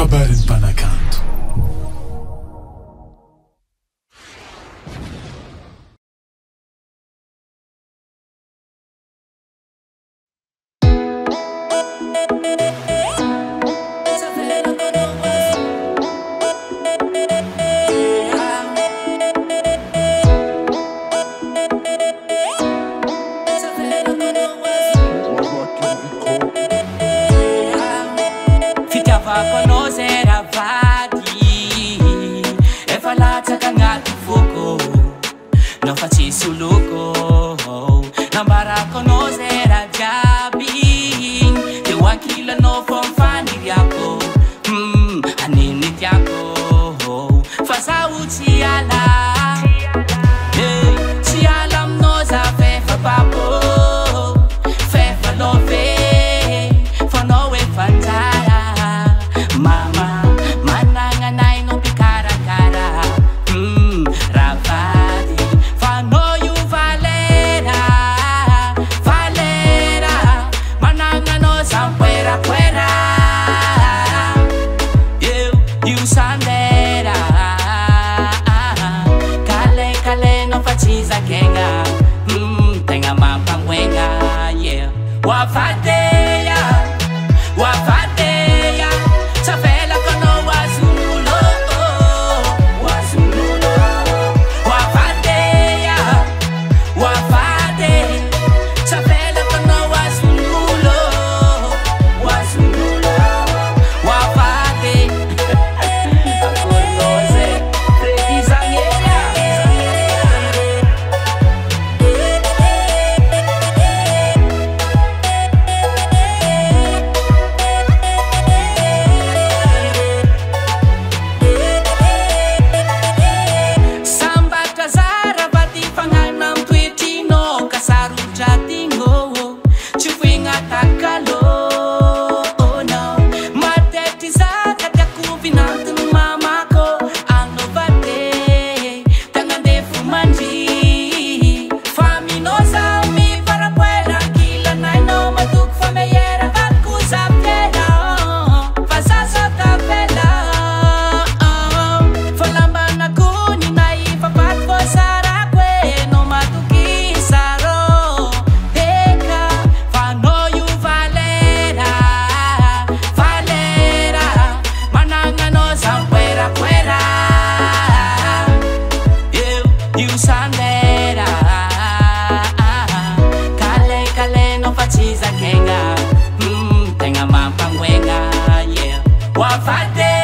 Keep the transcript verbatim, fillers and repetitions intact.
habari mpanakanto. Conocer a vadi e falata cangato fuoco non facci su luco non bara conoscer a jabi che wakila no fon fani diako mm anini diako fasa uchi ala hey si alam no za fe fa papo fe fa love for no we fantara mama mananga nai no picara cara mm ravadi fa no you valera valera mananga no sampuera fuera you you sandera kale kale no fachiza kenga mm tenga mapangwenga yeah wa fadeya wa fadeya Safela kono wazulo, wazulo, wafadeya, wafade. Safela kono wazulo, wazulo, wafade. Akonoze, Freddy Zangera. You sandera, kale kale no fachiza kenga, mm tenga mapangwenga yeah. Wafade.